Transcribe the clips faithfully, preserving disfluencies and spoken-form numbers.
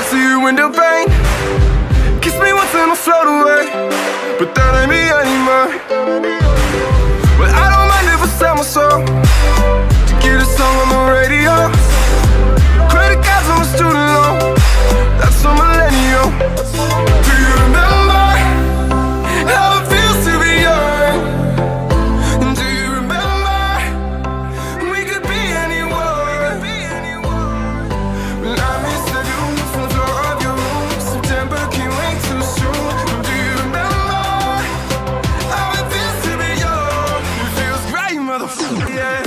see your window pane. Kiss me once and I'll float away, but that ain't me anymore. Well, I don't mind if I sell my soul to get a song on the radio. Credit cards on my student loan, that's a millennial. Do you remember how it feels to be young? Do you remember we could be anyone? Well, I miss the view from the floor of your room. September came way too soon. Do you remember how it feels to be young? It feels great, motherfucker, yeah.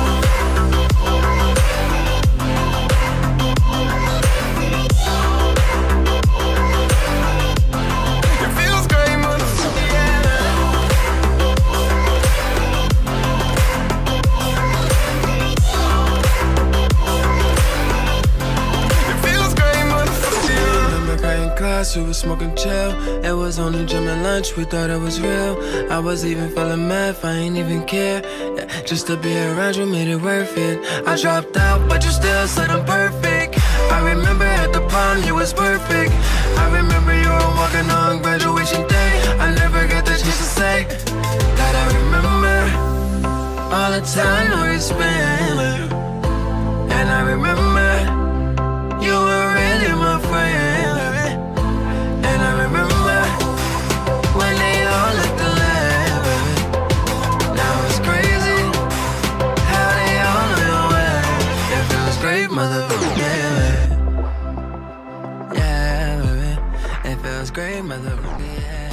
We was smoking chill. It was only gym and lunch, we thought it was real. I was even feeling math, I ain't even care. Yeah, just to be around you made it worth it. I dropped out, but you still said I'm perfect. I remember at the prom you was perfect. I remember you were walking on graduation day. I never got the chance to say that I remember all the time we spent. And I remember you were really my friend. And I remember when they all looked alike, baby. Now it's crazy how they all know your way. It feels great, motherfucker, yeah, yeah, baby. It feels great, motherfucker, yeah.